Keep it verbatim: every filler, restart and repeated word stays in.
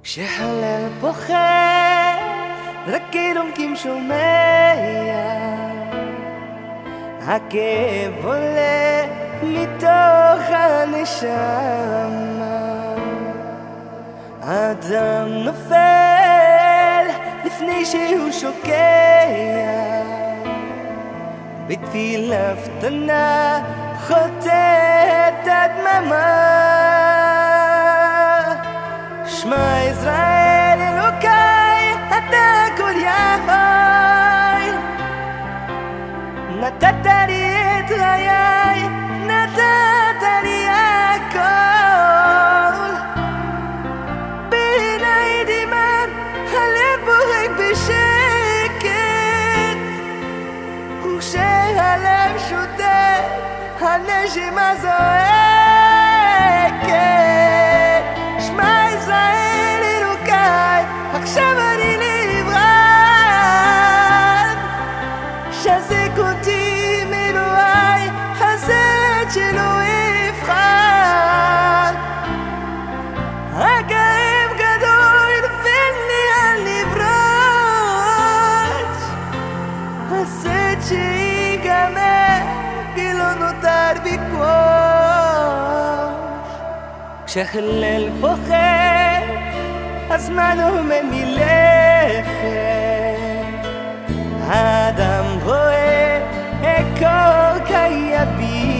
כשהלל פוחד, רק ידומקים שומע, הכאב עולה מתוך הנשמה, האדם נופל לפני שהוא שוקע, בתפילה קטנה חוטאת הדממה. שמע ישראל אלוקיי, אתה כל יכול, נתת לי את חיי, נתת לי הכל. בעיניי דמעה, הלב בורק בשקט, וכשהלב שותק, הנשימה זועקת. שמע ישראל אלוקיי, עכשיו אני נברק, שזק אותי מאלוהי, חסד שלא יפחת. הכאב גדול נופל לי על נברוש, חסד שיגמר כי לא נותר בי כוח. כשהלל פוחד, הזמן עומד מלכת, האדם רואה את כל חייו.